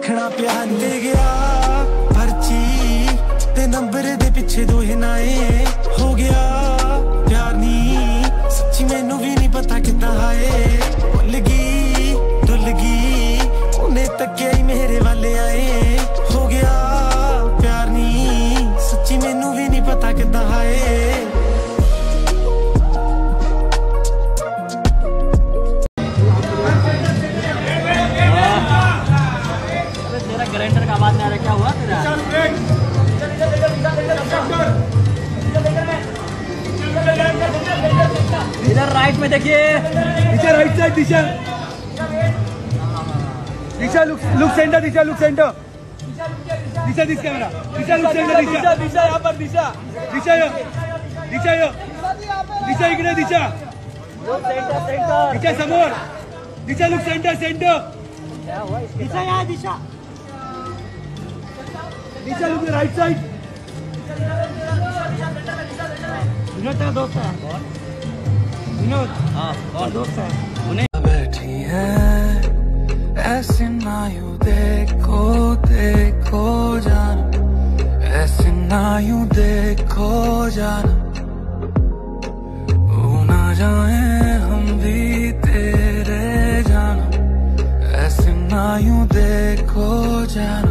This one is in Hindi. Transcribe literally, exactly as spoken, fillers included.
रखना प्यार दे गया पर्ची ते नंबर दे पिछे दो हिनाए हो गया प्यार नी सच्ची मैनू भी नहीं पता कितना आए भुल गई धुल गई उन्हें तकिया ही मेरे वाले आए हो गया प्यार नी सच्ची मैनू भी नहीं पता कितना आए ग्राइंडर का आवाज नहीं आ रहा, क्या हुआ तेरा? इधर राइट में देखिए, Disha right side, Disha Disha look look centre, Disha look centre, Disha this camera, Disha look centre, Disha Disha यहाँ पर, दिशा दिशा यो दिशा यो दिशा इकडे, दिशा सेंटर सेंटर दिशा समोर, Disha look centre centre, Disha यहाँ, Disha Disha look right side. Vinod तेरा दोस्त है? विनोद? हाँ और दोस्त है उन्हें। बैठी है ऐसे ना यूं देखो देखो जान, ऐसे ना यूं देखो जान, वो ना जाए हम भी तेरे जान, ऐसे ना यूं देखो जान।